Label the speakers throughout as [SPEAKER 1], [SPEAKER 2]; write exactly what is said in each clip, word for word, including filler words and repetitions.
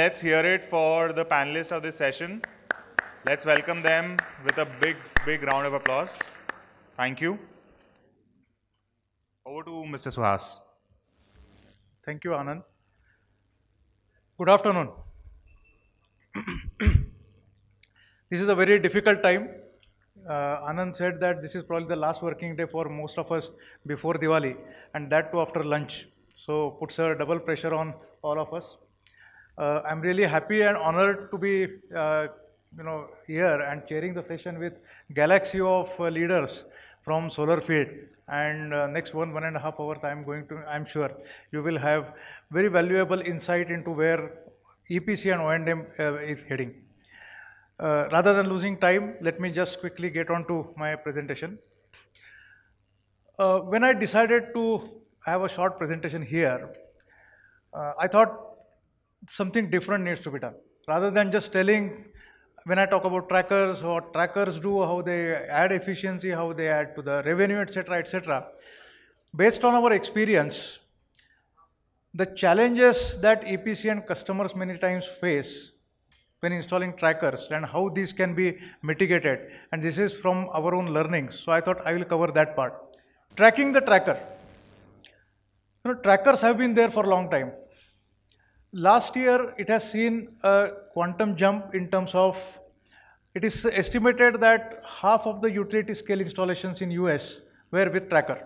[SPEAKER 1] Let's hear it for the panelists of this session. Let's welcome them with a big, big round of applause. Thank you. Over to Mister Suhas.
[SPEAKER 2] Thank you, Anand. Good afternoon. This is a very difficult time. Uh, Anand said that this is probably the last working day for most of us before Diwali, and that too after lunch. So puts a double pressure on all of us. Uh, I'm really happy and honored to be, uh, you know, here and chairing the session with galaxy of uh, leaders from solar field. And uh, next one one and a half hours, I'm going to, I'm sure you will have very valuable insight into where E P C and O and M uh, is heading. Uh, rather than losing time, let me just quickly get on to my presentation. Uh, when I decided to have a short presentation here, uh, I thought something different needs to be done. Rather than just telling, when I talk about trackers, what trackers do, how they add efficiency, how they add to the revenue, et cetera, et cetera. Based on our experience, the challenges that E P C and customers many times face when installing trackers and how these can be mitigated, and this is from our own learnings. So I thought I will cover that part. Tracking the tracker. You know, trackers have been there for a long time. Last year, it has seen a quantum jump in terms of, it is estimated that half of the utility scale installations in U S were with tracker.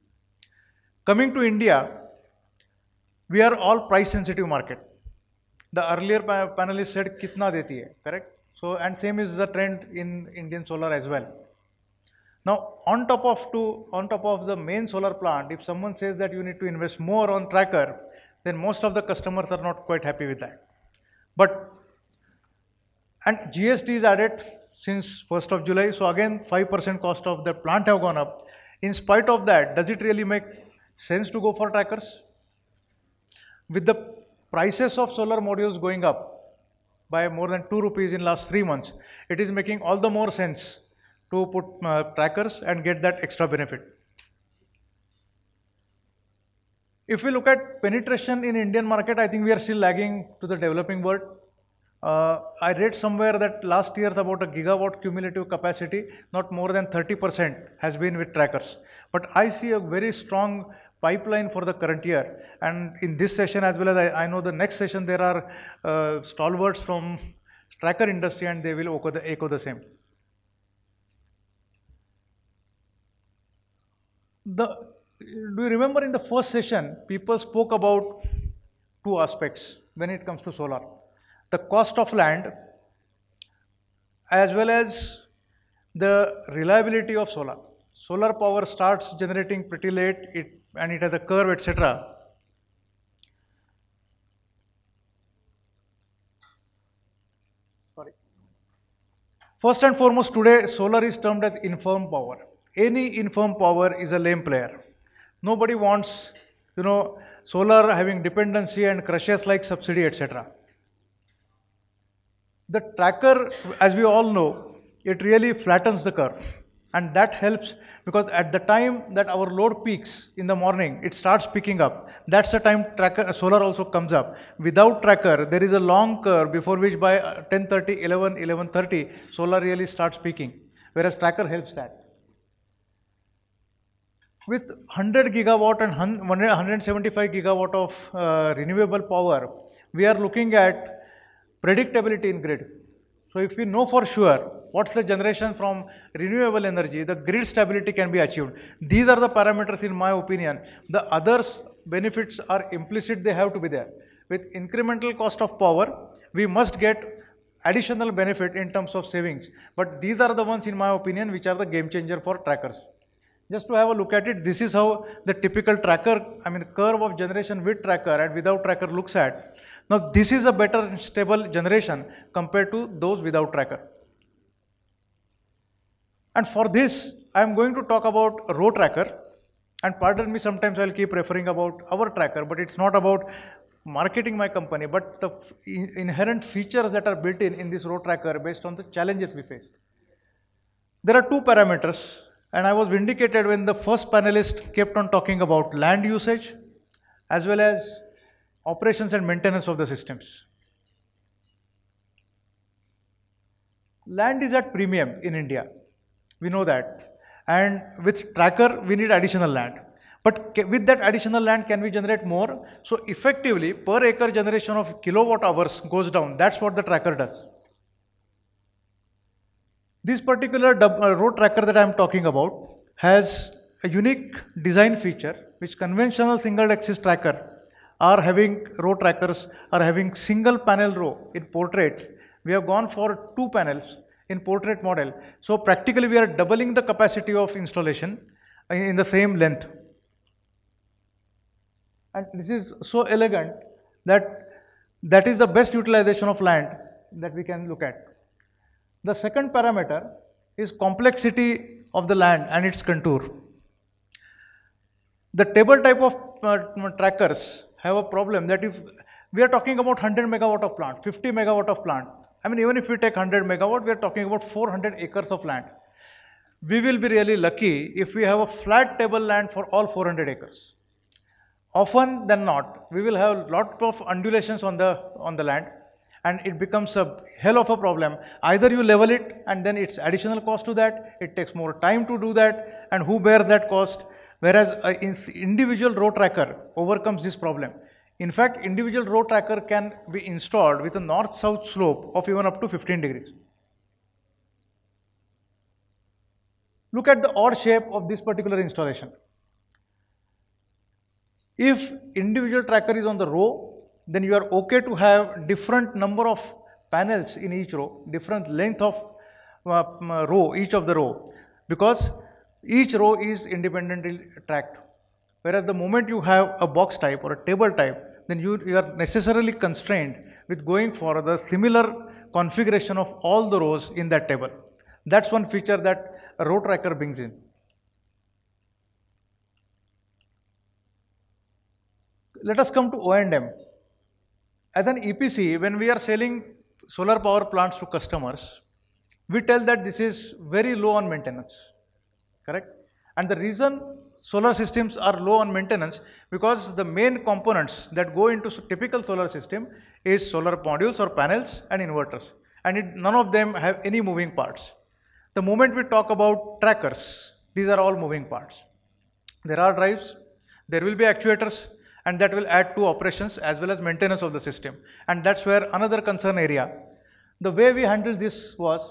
[SPEAKER 2] Coming to India, we are all price sensitive market. The earlier pa panelist said, kitna deti hai, correct? So, and same is the trend in Indian solar as well. Now, on top of to, on top of the main solar plant, if someone says that you need to invest more on tracker, then most of the customers are not quite happy with that. But, and G S T is added since first of July, so again five percent cost of the plant have gone up. In spite of that, does it really make sense to go for trackers? With the prices of solar modules going up by more than two rupees in last three months, it is making all the more sense to put uh, trackers and get that extra benefit. If we look at penetration in Indian market, I think we are still lagging to the developing world. Uh, I read somewhere that last year about a gigawatt cumulative capacity, not more than thirty percent has been with trackers. But I see a very strong pipeline for the current year. And in this session as well as I, I know the next session, there are uh, stalwarts from tracker industry and they will echo the, echo the same. The, do you remember in the first session, people spoke about two aspects when it comes to solar. The cost of land as well as the reliability of solar. Solar power starts generating pretty late it, and it has a curve, et cetera. Sorry. First and foremost, today solar is termed as infirm power. Any infirm power is a lame player. Nobody wants, you know, solar having dependency and crushes like subsidy, et cetera. The tracker, as we all know, it really flattens the curve, and that helps because at the time that our load peaks in the morning, it starts picking up. That's the time tracker solar also comes up. Without tracker, there is a long curve before which by ten thirty, eleven, eleven thirty, solar really starts peaking, whereas tracker helps that. With one hundred gigawatt and one hundred seventy-five gigawatt of uh, renewable power, we are looking at predictability in grid. So if we know for sure what's the generation from renewable energy, the grid stability can be achieved. These are the parameters in my opinion. The others benefits are implicit, they have to be there. With incremental cost of power, we must get additional benefit in terms of savings. But these are the ones in my opinion which are the game changer for trackers. Just to have a look at it, this is how the typical tracker, I mean curve of generation with tracker and without tracker looks at. Now this is a better and stable generation compared to those without tracker. And for this, I am going to talk about row tracker, and pardon me, sometimes I will keep referring about our tracker, but it's not about marketing my company, but the inherent features that are built in in this row tracker based on the challenges we face. There are two parameters. And I was vindicated when the first panelist kept on talking about land usage as well as operations and maintenance of the systems. Land is at premium in India. We know that. And with tracker, we need additional land. But with that additional land, can we generate more? So effectively, per acre generation of kilowatt hours goes down. That's what the tracker does. This particular road tracker that I am talking about has a unique design feature, which conventional single axis tracker are having, row trackers are having single panel row in portrait. We have gone for two panels in portrait model. So practically we are doubling the capacity of installation in the same length. And this is so elegant that that is the best utilization of land that we can look at. The second parameter is complexity of the land and its contour. The table type of uh, trackers have a problem that if we are talking about one hundred megawatt of plant, fifty megawatt of plant, I mean, even if we take one hundred megawatt, we are talking about four hundred acres of land. We will be really lucky if we have a flat table land for all four hundred acres. Often than not, we will have a lot of undulations on the, on the land, and it becomes a hell of a problem. Either you level it and then it's additional cost to that, it takes more time to do that, and who bears that cost? Whereas an individual row tracker overcomes this problem. In fact, individual row tracker can be installed with a north-south slope of even up to fifteen degrees. Look at the odd shape of this particular installation. If individual tracker is on the row, then you are okay to have different number of panels in each row, different length of uh, row, each of the row, because each row is independently tracked. Whereas the moment you have a box type or a table type, then you, you are necessarily constrained with going for the similar configuration of all the rows in that table. That's one feature that a row tracker brings in. Let us come to O and M. As an E P C, when we are selling solar power plants to customers, we tell that this is very low on maintenance, correct? And the reason solar systems are low on maintenance, because the main components that go into typical solar system is solar modules or panels and inverters, and it, none of them have any moving parts. The moment we talk about trackers, these are all moving parts. There are drives, there will be actuators, and that will add to operations as well as maintenance of the system. And that's where another concern area. The way we handled this was,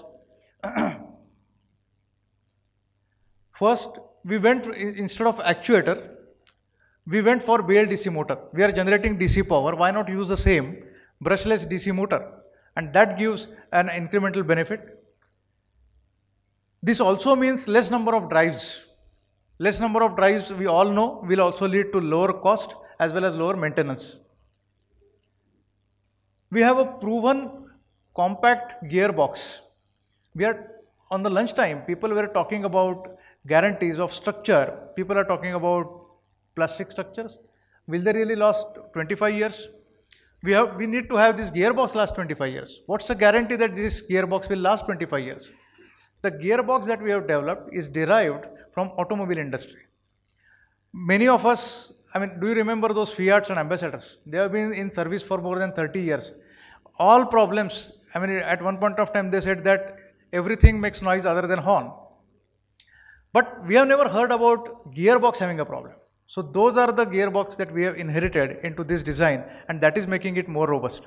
[SPEAKER 2] first we went, instead of actuator, we went for B L D C motor. We are generating D C power, why not use the same brushless D C motor? And that gives an incremental benefit. This also means less number of drives. Less number of drives, we all know, will also lead to lower cost as well as lower maintenance. We have a proven compact gearbox. We are on the lunchtime, people were talking about guarantees of structure. People are talking about plastic structures. Will they really last twenty-five years? We have, we need to have this gearbox last twenty-five years. What's the guarantee that this gearbox will last twenty-five years? The gearbox that we have developed is derived from automobile industry. Many of us, I mean, do you remember those Fiats and Ambassadors? They have been in service for more than thirty years. All problems, I mean, at one point of time they said that everything makes noise other than horn. But we have never heard about gearbox having a problem. So those are the gearbox that we have inherited into this design, and that is making it more robust.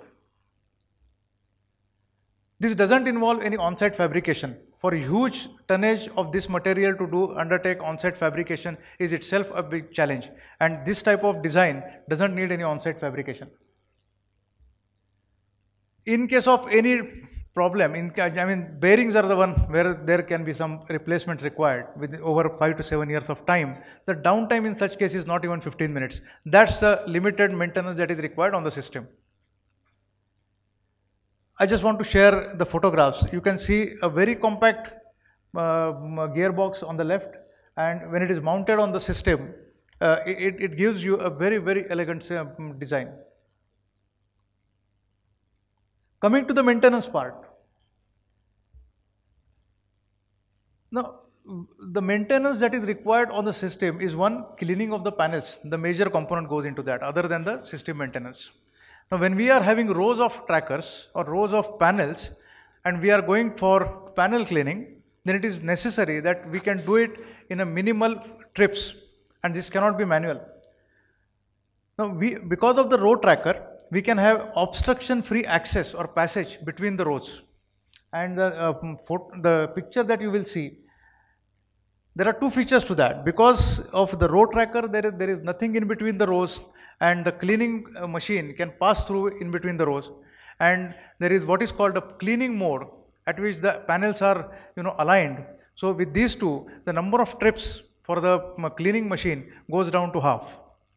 [SPEAKER 2] This doesn't involve any on-site fabrication. For huge tonnage of this material to do undertake on-site fabrication is itself a big challenge, and this type of design doesn't need any on-site fabrication. In case of any problem, in, I mean, bearings are the one where there can be some replacement required with over five to seven years of time. The downtime in such case is not even fifteen minutes. That's the limited maintenance that is required on the system. I just want to share the photographs. You can see a very compact uh, gearbox on the left, and when it is mounted on the system, uh, it, it gives you a very, very elegant uh, design. Coming to the maintenance part. Now, the maintenance that is required on the system is one, cleaning of the panels. The major component goes into that, other than the system maintenance. Now, when we are having rows of trackers or rows of panels, and we are going for panel cleaning, then it is necessary that we can do it in a minimal trips, and this cannot be manual. Now, we, because of the road tracker, we can have obstruction-free access or passage between the roads. And the, uh, the picture that you will see, there are two features to that. Because of the road tracker, there is, there is nothing in between the rows, and the cleaning uh, machine can pass through in between the rows. And there is what is called a cleaning mode, at which the panels are, you know, aligned. So with these two, the number of trips for the cleaning machine goes down to half.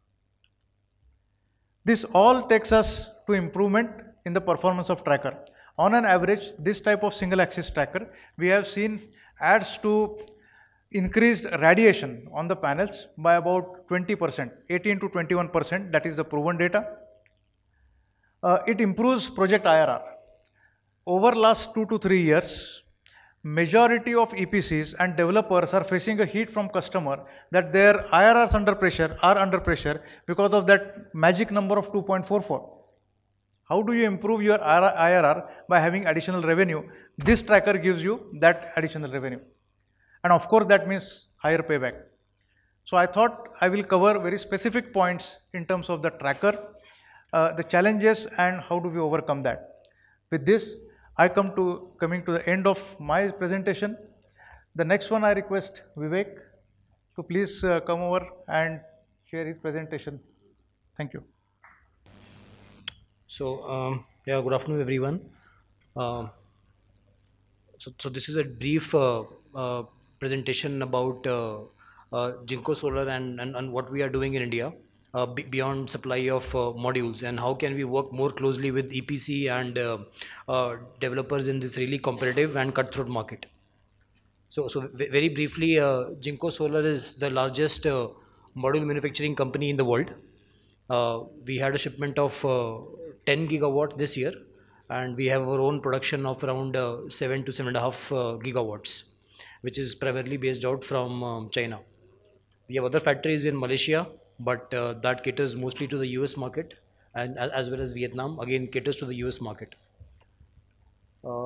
[SPEAKER 2] This all takes us to improvement in the performance of tracker. On an average, this type of single axis tracker, we have seen adds to increased radiation on the panels by about twenty percent, eighteen to twenty-one percent, that is the proven data. Uh, it improves project I R R. Over last two to three years, majority of E P Cs and developers are facing a heat from customer that their I R Rs under pressure are under pressure because of that magic number of two point four four. How do you improve your I R R? By having additional revenue. This tracker gives you that additional revenue. And of course, that means higher payback. So I thought I will cover very specific points in terms of the tracker, uh, the challenges, and how do we overcome that. With this, I come to coming to the end of my presentation. The next one, I request Vivek to please uh, come over and share his presentation. Thank you.
[SPEAKER 3] So, um, yeah, good afternoon, everyone. Uh, so, so this is a brief uh, uh, presentation about uh, uh, Jinko Solar and, and, and what we are doing in India. Uh, beyond supply of uh, modules, and how can we work more closely with E P C and uh, uh, developers in this really competitive and cutthroat market. So, so very briefly, uh, Jinko Solar is the largest uh, module manufacturing company in the world. Uh, we had a shipment of uh, ten gigawatt this year, and we have our own production of around uh, seven to seven and a half uh, gigawatts, which is primarily based out from um, China. We have other factories in Malaysia, but uh, that caters mostly to the U S market, and as well as Vietnam, again caters to the U S market. Uh,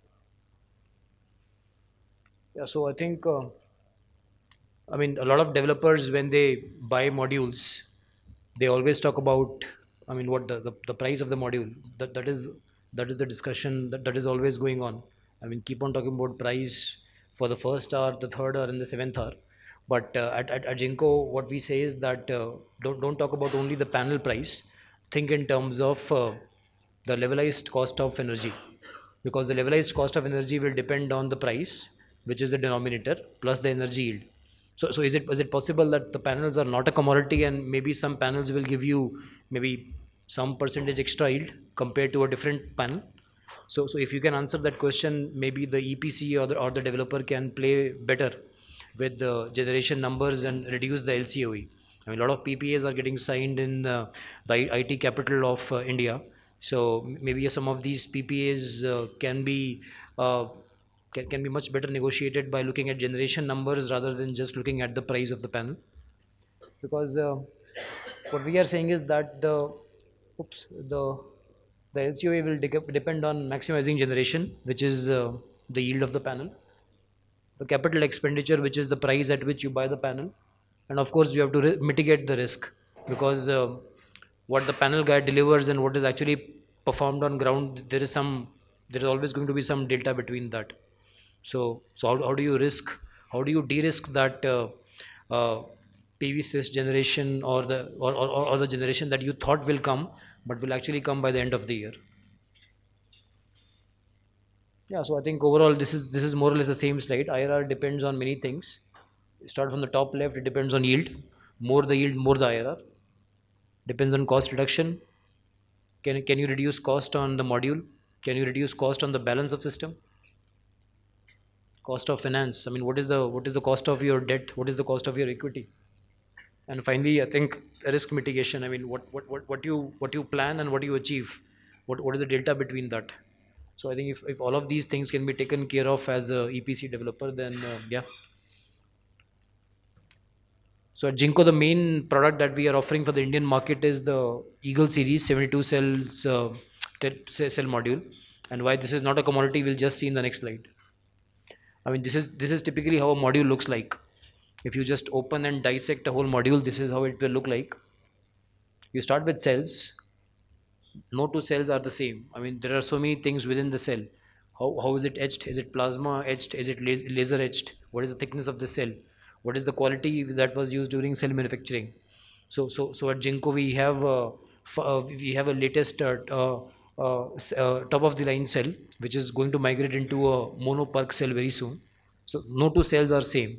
[SPEAKER 3] yeah, so I think, uh, I mean, a lot of developers, when they buy modules, they always talk about, I mean, what the, the, the price of the module, that, that is that is the discussion that, that is always going on. I mean, keep on talking about price for the first hour, the third hour, and the seventh hour. But uh, at, at, at Jinko, what we say is that uh, don't, don't talk about only the panel price. Think in terms of uh, the levelized cost of energy, because the levelized cost of energy will depend on the price, which is the denominator, plus the energy yield. So, so is it is it possible that the panels are not a commodity, and maybe some panels will give you maybe some percentage extra yield compared to a different panel? So, so if you can answer that question, maybe the E P C or the, or the developer can play better with the generation numbers and reduce the L C O E. I mean, a lot of P P As are getting signed in uh, the I T capital of uh, India. So maybe some of these P P As uh, can be uh, can, can be much better negotiated by looking at generation numbers rather than just looking at the price of the panel. Because uh, what we are saying is that the oops the the L C O E will de depend on maximizing generation, which is uh, the yield of the panel. The capital expenditure, which is the price at which you buy the panel, and of course you have to mitigate the risk, because uh, what the panel guy delivers and what is actually performed on ground, there is some, there is always going to be some delta between that. So, so how, how do you risk, how do you de-risk that uh, uh, P V sys generation or the or, or, or the generation that you thought will come, but will actually come by the end of the year? Yeah, so I think overall this is this is more or less the same slide. I R R depends on many things. Start from the top left, it depends on yield. More the yield, more the I R R. Depends on cost reduction. Can, can you reduce cost on the module? Can you reduce cost on the balance of system? Cost of finance. I mean, what is the what is the cost of your debt? What is the cost of your equity? And finally, I think risk mitigation. I mean, what what what, what you what you plan and what you achieve. What what is the delta between that? So I think if, if all of these things can be taken care of as a E P C developer, then uh, yeah. So at Jinko, the main product that we are offering for the Indian market is the Eagle series seventy-two cells uh, cell module. And why this is not a commodity, we'll just see in the next slide. I mean, this is this is typically how a module looks like. If you just open and dissect a whole module, this is how it will look like. You start with cells. No two cells are the same. I mean, there are so many things within the cell. How, how is it etched? Is it plasma etched? Is it laser etched? What is the thickness of the cell? What is the quality that was used during cell manufacturing? So, so, so at Jinko we have uh, uh, we have a latest uh, uh, uh, uh, top of the line cell which is going to migrate into a mono PERC cell very soon. So no two cells are same,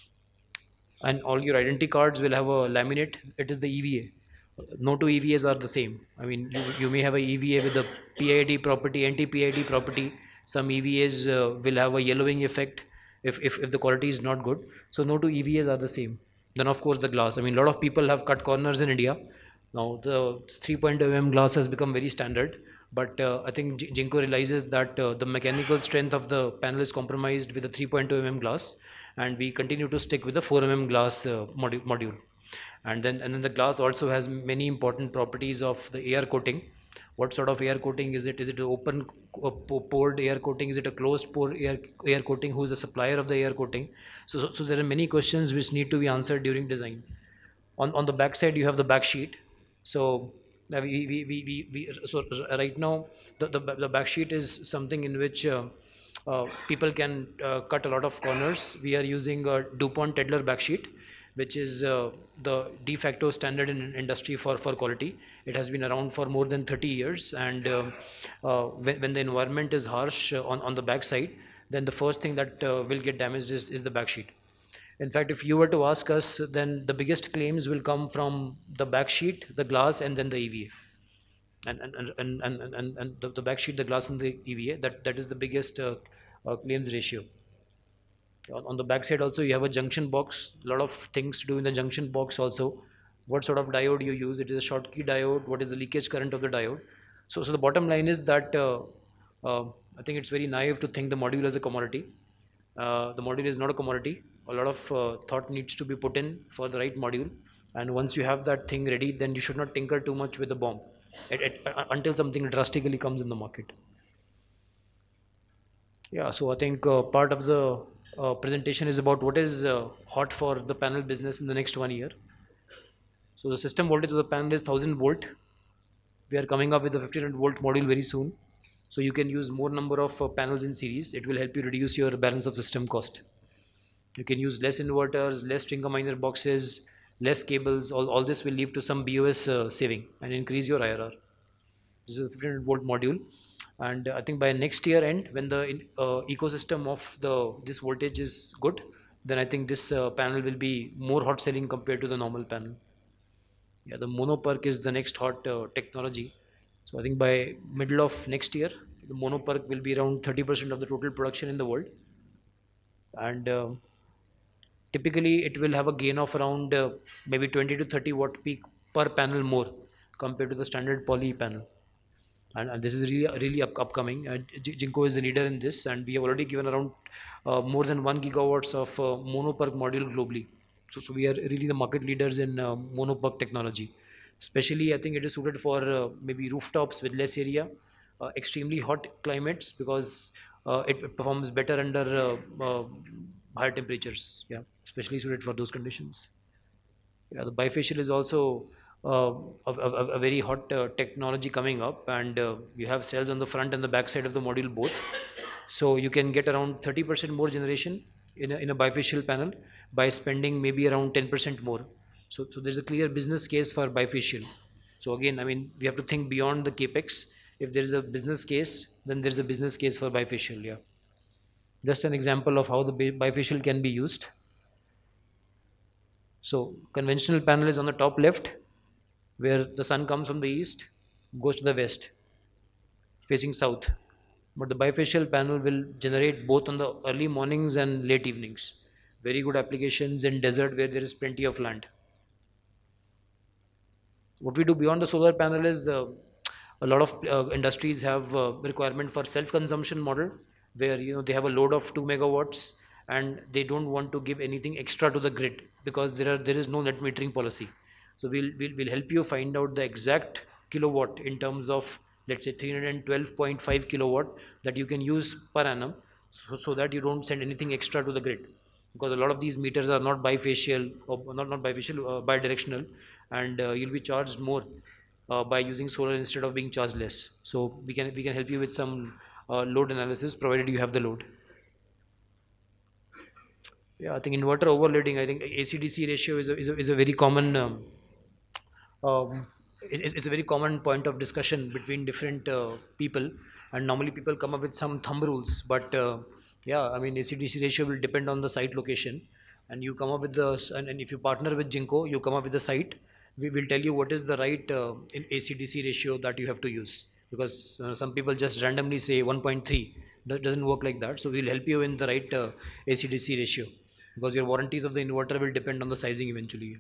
[SPEAKER 3] and all your identity cards will have a laminate. It is the E V A. No two E V As are the same. I mean, you, you may have a E V A with a P I D property, anti-P I D property. Some E V As uh, will have a yellowing effect if, if, if the quality is not good. So no two E V As are the same. Then of course the glass. I mean, a lot of people have cut corners in India. Now the three point oh millimeter glass has become very standard. But uh, I think Jinko realizes that uh, the mechanical strength of the panel is compromised with the three point oh millimeter glass. And we continue to stick with the four millimeter glass uh, modu module. And then, and then the glass also has many important properties of the air coating. What sort of air coating is it? Is it an open uh, pored air coating? Is it a closed pore air, air coating? Who is the supplier of the air coating? So, so, so there are many questions which need to be answered during design. On, on the back side, you have the back sheet. So, we, we, we, we, we, so right now, the, the, the back sheet is something in which uh, uh, people can uh, cut a lot of corners. We are using a DuPont Tedler back sheet, which is uh, the de facto standard in industry for, for quality. It has been around for more than thirty years, and uh, uh, when, when the environment is harsh uh, on, on the back side, then the first thing that uh, will get damaged is, is the back sheet. In fact, if you were to ask us, then the biggest claims will come from the back sheet, the glass, and then the E V A. And, and, and, and, and, and the, the back sheet, the glass, and the E V A, that, that is the biggest uh, uh, claims ratio. On the back side also you have a junction box, a lot of things to do in the junction box also. What sort of diode you use? It is a Schottky diode. What is the leakage current of the diode? So, so the bottom line is that uh, uh, I think it's very naive to think the module as a commodity. Uh, the module is not a commodity. A lot of uh, thought needs to be put in for the right module. And once you have that thing ready, then you should not tinker too much with the bomb it, it, uh, until something drastically comes in the market. Yeah, so I think uh, part of the Uh, presentation is about what is uh, hot for the panel business in the next one year. So the system voltage of the panel is one thousand volt. We are coming up with a fifteen hundred volt module very soon. So you can use more number of uh, panels in series. It will help you reduce your balance of system cost. You can use less inverters, less string combiner boxes, less cables. All, all this will lead to some B O S uh, saving and increase your I R R. This is a fifteen hundred volt module. And I think by next year end, when the uh, ecosystem of the this voltage is good, then I think this uh, panel will be more hot selling compared to the normal panel. Yeah, the mono PERC is the next hot uh, technology. So I think by middle of next year, the mono PERC will be around thirty percent of the total production in the world. And uh, typically it will have a gain of around uh, maybe twenty to thirty watt peak per panel more compared to the standard poly panel. And, and this is really, really up, upcoming. Uh, Jinko is the leader in this, and we have already given around uh, more than one gigawatts of uh, mono PERC module globally. So, so we are really the market leaders in uh, mono PERC technology. Especially, I think it is suited for uh, maybe rooftops with less area, uh, extremely hot climates, because uh, it performs better under uh, uh, higher temperatures. Yeah, especially suited for those conditions. Yeah, the bifacial is also Uh, a, a, a very hot uh, technology coming up, and uh, you have cells on the front and the back side of the module both. So you can get around thirty percent more generation in a, in a bifacial panel by spending maybe around ten percent more. So, so there's a clear business case for bifacial. So again, I mean, we have to think beyond the capex. If there is a business case, then there's a business case for bifacial. Yeah. Just an example of how the bifacial can be used. So conventional panel is on the top left, where the sun comes from the east, goes to the west, facing south. But the bifacial panel will generate both on the early mornings and late evenings. Very good applications in desert where there is plenty of land. What we do beyond the solar panel is uh, a lot of uh, industries have uh, requirement for self-consumption model, where you know they have a load of two megawatts and they don't want to give anything extra to the grid because there are there is no net metering policy. So we'll, we'll, we'll help you find out the exact kilowatt in terms of let's say three hundred twelve point five kilowatt that you can use per annum, so, so that you don't send anything extra to the grid, because a lot of these meters are not bifacial or not not bifacial, uh, bidirectional, and uh, you'll be charged more uh, by using solar instead of being charged less. So we can we can help you with some uh, load analysis provided you have the load. Yeah, I think inverter overloading, I think A C D C ratio is a, is a, is a very common um, um, it, it's a very common point of discussion between different uh, people, and normally people come up with some thumb rules, but uh, yeah, I mean A C D C ratio will depend on the site location, and you come up with the, and, and if you partner with Jinko, you come up with the site, we will tell you what is the right uh, in A C D C ratio that you have to use, because uh, some people just randomly say one point three, that doesn't work like that, so we will help you in the right uh, A C D C ratio, because your warranties of the inverter will depend on the sizing eventually.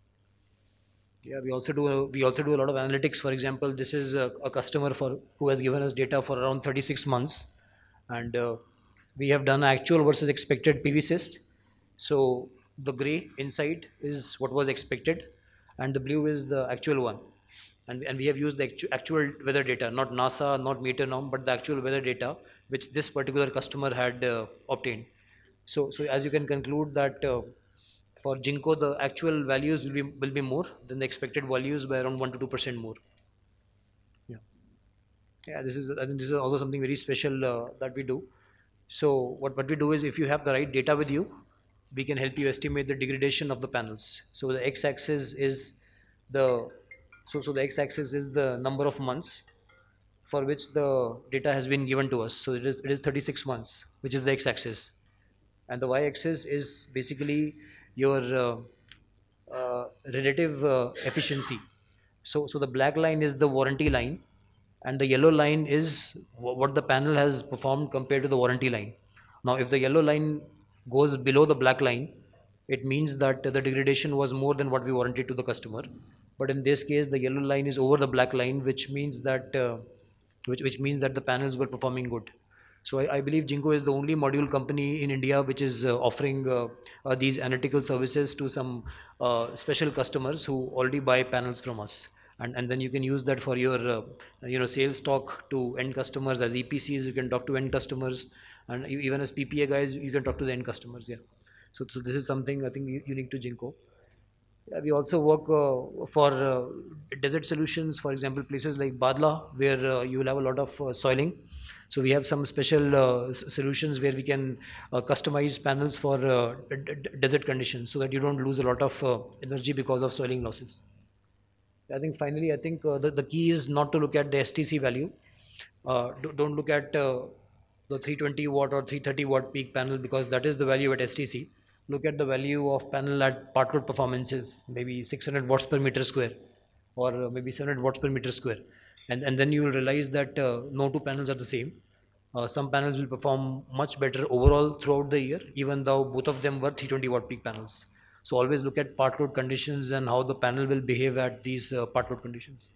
[SPEAKER 3] Yeah, we also do a, we also do a lot of analytics. For example, this is a, a customer for who has given us data for around thirty-six months, and uh, we have done actual versus expected P V syst. So the gray inside is what was expected, and the blue is the actual one. And, and we have used the actu actual weather data, not NASA, not meter norm, but the actual weather data which this particular customer had uh, obtained. So, so as you can conclude that uh, for Jinko, the actual values will be will be more than the expected values by around one to two percent more. Yeah, yeah. This is I think this is also something very special uh, that we do. So what what we do is, if you have the right data with you, we can help you estimate the degradation of the panels. So the x-axis is the so so the x-axis is the number of months for which the data has been given to us. So it is it is thirty-six months, which is the x-axis, and the y-axis is basically your uh, uh, relative uh, efficiency. So, so the black line is the warranty line, and the yellow line is what the panel has performed compared to the warranty line. Now, if the yellow line goes below the black line, it means that the degradation was more than what we warranted to the customer. But in this case, the yellow line is over the black line, which means that uh, which which means that the panels were performing good. So I, I believe Jinko is the only module company in India which is uh, offering uh, uh, these analytical services to some uh, special customers who already buy panels from us, and and then you can use that for your uh, you know sales talk to end customers. As E P Cs, you can talk to end customers, and even as P P A guys, you can talk to the end customers. Yeah, so so this is something I think unique to Jinko. Yeah, we also work uh, for uh, desert solutions, for example, places like Badla, where uh, you will have a lot of uh, soiling. So we have some special uh, solutions where we can uh, customize panels for uh, desert conditions, so that you don't lose a lot of uh, energy because of soiling losses. I think finally, I think uh, the, the key is not to look at the S T C value. Uh, do, don't look at uh, the three twenty watt or three thirty watt peak panel, because that is the value at S T C. Look at the value of panel at part load performances, maybe six hundred watts per meter square, or maybe seven hundred watts per meter square. And, and then you will realize that uh, no two panels are the same. Uh, some panels will perform much better overall throughout the year, even though both of them were three twenty watt peak panels. So always look at part load conditions and how the panel will behave at these uh, part load conditions.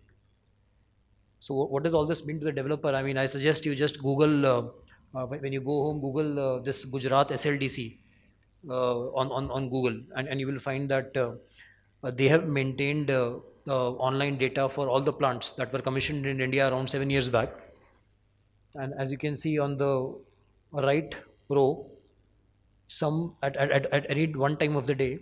[SPEAKER 3] So what does all this mean to the developer? I mean, I suggest you just Google, uh, uh, when you go home, Google uh, this Gujarat S L D C uh, on, on, on Google, and, and you will find that uh, uh, they have maintained uh, uh, online data for all the plants that were commissioned in India around seven years back. And as you can see on the right row, some at, at, at any one time of the day,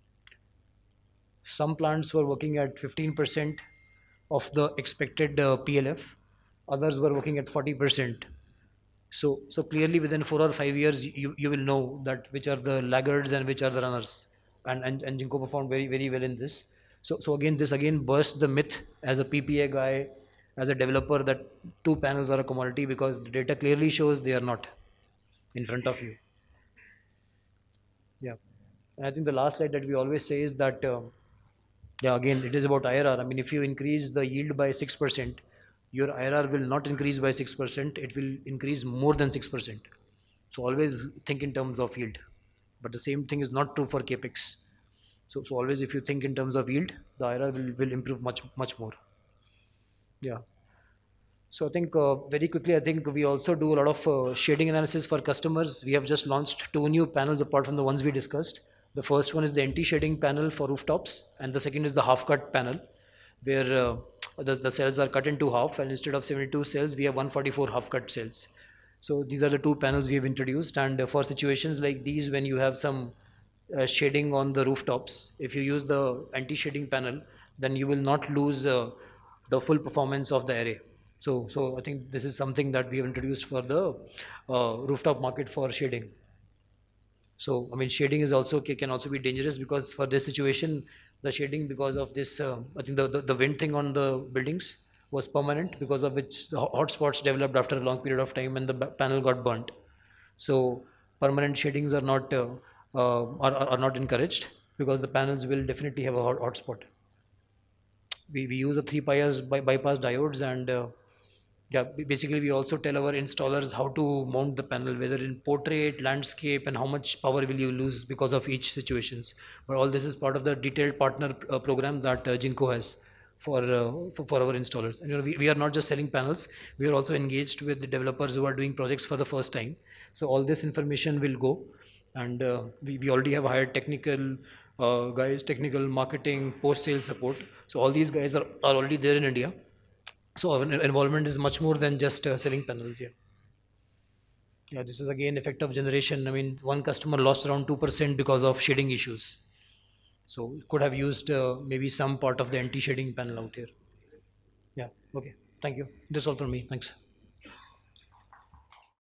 [SPEAKER 3] some plants were working at fifteen percent of the expected uh, P L F, others were working at forty percent. So, so clearly within four or five years, you, you will know that which are the laggards and which are the runners. And, and, and Jinko performed very, very well in this. So, so again, this again bursts the myth as a P P A guy, as a developer, that two panels are a commodity, because the data clearly shows they are not in front of you. Yeah. And I think the last slide that we always say is that, uh, yeah, again, it is about I R R. I mean, if you increase the yield by six percent, your I R R will not increase by six percent, it will increase more than six percent. So always think in terms of yield. But the same thing is not true for CAPEX. So, so always if you think in terms of yield, the I R R will, will improve much, much more. Yeah. So I think uh, very quickly, I think we also do a lot of uh, shading analysis for customers. We have just launched two new panels apart from the ones we discussed. The first one is the anti-shading panel for rooftops, and the second is the half-cut panel, where uh, the, the cells are cut into half, and instead of seventy-two cells, we have one forty-four half cut cells. So these are the two panels we have introduced, and uh, for situations like these, when you have some uh, shading on the rooftops, if you use the anti-shading panel, then you will not lose uh, the full performance of the array. So, so I think this is something that we have introduced for the uh, rooftop market for shading. So, I mean, shading is also can also be dangerous, because for this situation, the shading, because of this, uh, I think the, the, the wind thing on the buildings was permanent, because of which the hot spots developed after a long period of time and the panel got burnt. So, permanent shadings are not uh, uh, are, are not encouraged, because the panels will definitely have a hot, hot spot. We, we use a three bias by, bypass diodes, and uh, yeah, basically we also tell our installers how to mount the panel, whether in portrait, landscape, and how much power will you lose because of each situations. But all this is part of the detailed partner uh, program that uh, Jinko has for, uh, for for our installers. And you know, we, we are not just selling panels; we are also engaged with the developers who are doing projects for the first time. So all this information will go, and uh, we we already have hired technical uh, guys, technical marketing, post sales support. So all these guys are, are already there in India. So our involvement is much more than just uh, selling panels here. Yeah, this is again effect of generation. I mean, one customer lost around two percent because of shading issues. So could have used uh, maybe some part of the anti-shading panel out here. Yeah, okay, thank you. That's all from me, thanks.